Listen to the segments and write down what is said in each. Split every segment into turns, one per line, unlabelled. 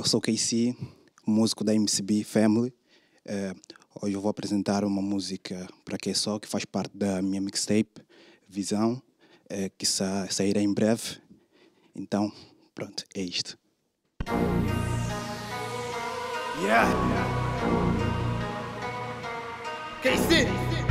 Eu sou KC, músico da MCB Family. Hoje eu vou apresentar uma música para quem só, que faz parte da minha mixtape Visão, que sairá em breve. Então, pronto, é isto.
Yeah. KC.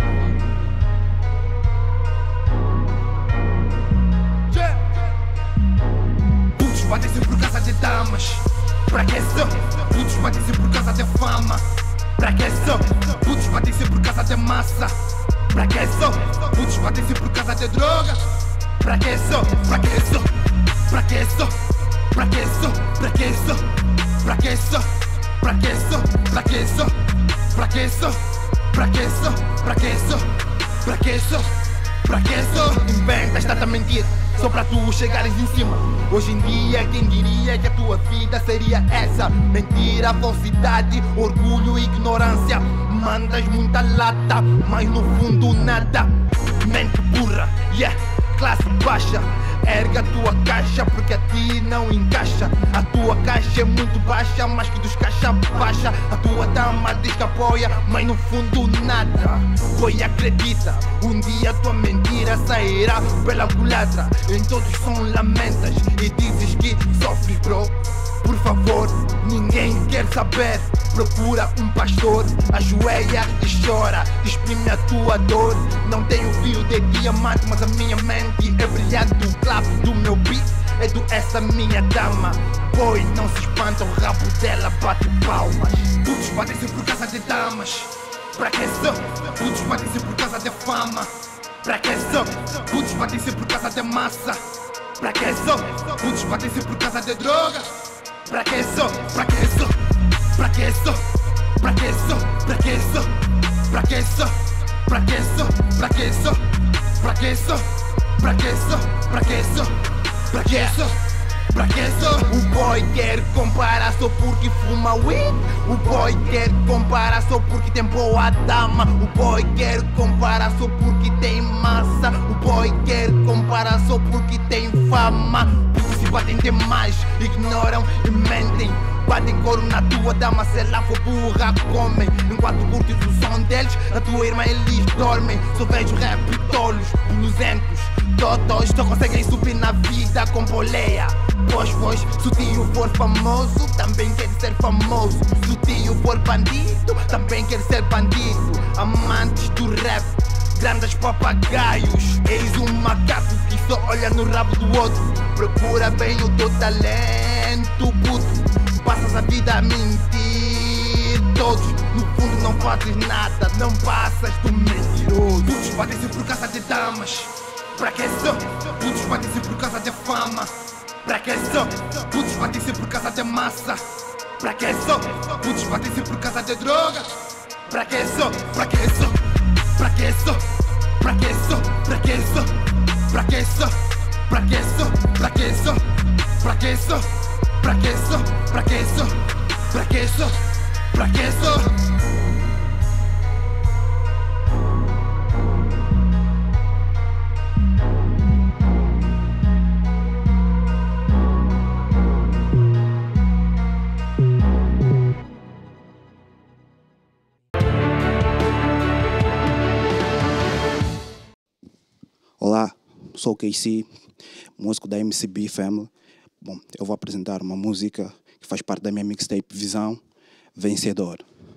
Putos batem-se por causa de damas. Pra que só? Putos batem-se por causa de fama. Pra que só? Putos batem-se por causa de massa. Pra que só? Putos batem-se por causa de droga. Pra que só? Pra que só? Pra que só? Pra que só? Pra que só? Pra que só? Pra que só? Pra que só? Pra que só? Pra que só? Pra que só? Pra que só? Pra que só? Inventas tanta mentira só pra tu chegares em cima. Hoje em dia quem diria que a tua vida seria essa? Mentira, falsidade, orgulho e ignorância. Mandas muita lata, mas no fundo nada. Mente burra, yeah, classe baixa. Erga a tua caixa porque a ti não encaixa. A tua caixa é muito baixa, mas que dos caixa baixa. A tua dama diz que apoia, mas no fundo nada. Foi, acredita, um dia a tua mentira sairá pela culatra. Em todos são lamentas e dizes que sofres, bro. Por favor, ninguém quer saber. Procura um pastor, ajoelha e chora. Exprime a tua dor. Não tenho fio de diamante, mas a minha mente é brilhante. O clap do meu beat é do essa minha dama. Boy, não se espanta, o rabo dela bate palmas. Putos batem-se por causa de damas. Pra que só? Putos batem-se por causa de fama. Pra que só? Putos batem-se por causa de massa. Pra que só? Putos batem-se por causa de droga. Pra que só? Pra que só? Pra que só? Pra que só? Pra que só? Pra que só? Pra que só? Pra que só? Pra que só? Pra que só? Pra que só? Pra que só? Pra que só? O boy quer comparar só porque fuma weed. O boy quer comparar só porque tem boa dama. O boy quer comparar só porque tem massa. O boy quer comparar só porque tem fama. Porque se batem demais, ignoram e mentem. Batem couro na tua dama, se ela for burra, comem. Enquanto curtes o som deles, a tua irmã eles dormem. Só vejo rap tolos, blusentos, todos só conseguem subir na vida com boleia. Pois, se o tio for famoso, também quer ser famoso. Se o tio for bandido, também quer ser bandido. Amantes do rap, grandes papagaios. Eis um macaco que só olha no rabo do outro. Procura bem o teu talento, puto. Passas a vida a mentir todos. No fundo não fazes nada, não passas do mentiroso. Putos batem-se por causa de damas. Pra que só? Putos batem-se por causa de fama. Pra que só? Putos batem-se por causa de massa. Pra que só? Putos batem-se por causa de droga. Pra que só? Pra que só? Pra que só? Pra que só? Pra que só? Pra que só? Pra que só? Pra que só? Pra que só? Pra que só? Pra que só? Pra que só? Pra que só?
Olá, sou o KC, músico da MCB Family. Bom, eu vou apresentar uma música que faz parte da minha mixtape Visão, Vencedor.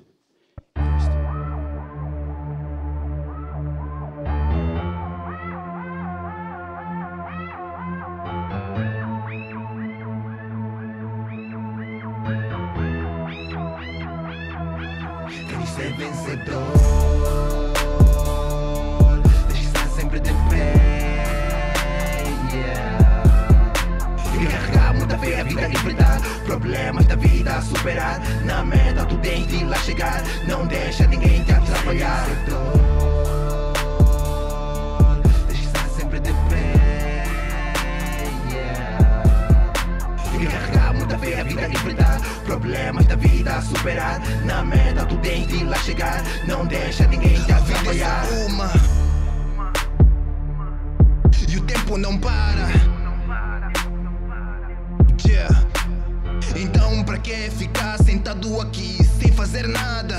Queres ser vencedor, deixa estar sempre de pé, e carregar muita fé, a vida enfrentar problemas da vida a superar. Na meta tu tens de lá chegar, não deixa ninguém te atrapalhar. Deixa estar sempre de pé, e carregar muita fé, a vida enfrentar problemas da vida a superar. Na meta tu tens de lá chegar, não deixa ninguém te atrapalhar. E o tempo não para. Então pra que fazer nada.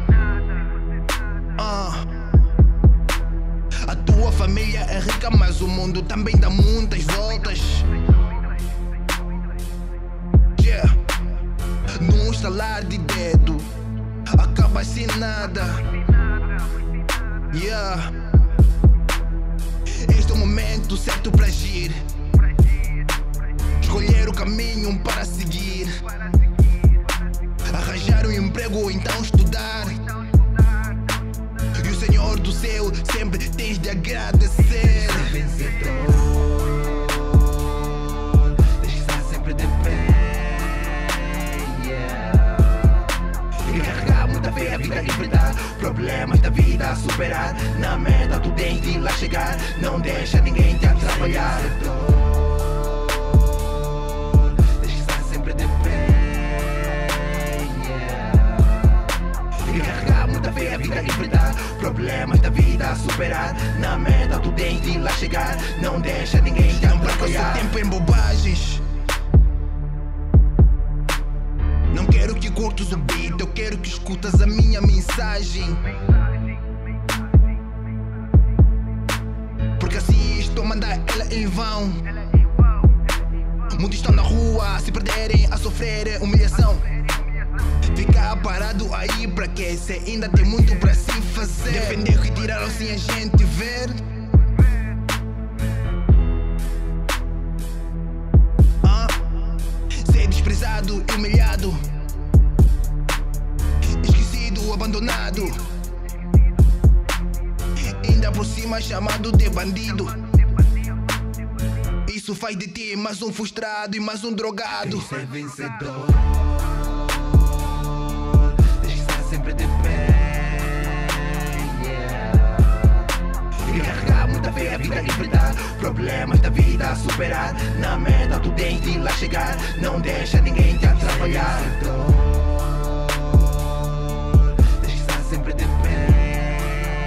A tua família é rica, mas o mundo também dá muitas voltas. Yeah. Num estalar de dedo, acaba sem nada. Yeah. Este é o momento certo para agir, escolher o caminho para seguir, arranjar um emprego ou então estudar. E o Senhor do céu sempre tens de agradecer. Ser vencedor, tens que estar sempre de pé, yeah. E carregar muita fé, a vida enfrentar problemas da vida a superar. Na meta tu tens de lá chegar, não deixa ninguém te atrapalhar. Tens que estar sempre de pé, yeah. E carregar muita fé, a vida enfrentar problemas da vida a superar. Na meta tu tens de lá chegar, não deixa ninguém te atrapalhar. Seu tempo em bobagens. Não quero que curtas o beat, eu quero que escutas a minha mensagem. Porque assim estou a mandar ela em vão. Muitos estão na rua a se perderem, a sofrer humilhação. Ficar parado aí pra quê? Cê ainda tem muito pra se fazer. Defender que tiraram sem a gente ver. Ser desprezado e humilhado, esquecido, abandonado, ainda por cima chamado de bandido. Isso faz de ti mais um frustrado e mais um drogado. Ser vencedor, tens que estar sempre de pé, yeah. E carregar muita fé, a vida enfrentar problemas da vida a superar. Na meta tu tens de lá chegar, não deixa ninguém te atrapalhar. Tens que estar sempre de pé,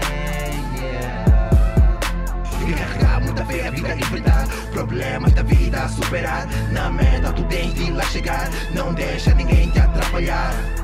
yeah. E carregar muita fé, a vida enfrentar problemas da vida a superar. Na meta tu tens de lá chegar, não deixa ninguém te atrapalhar.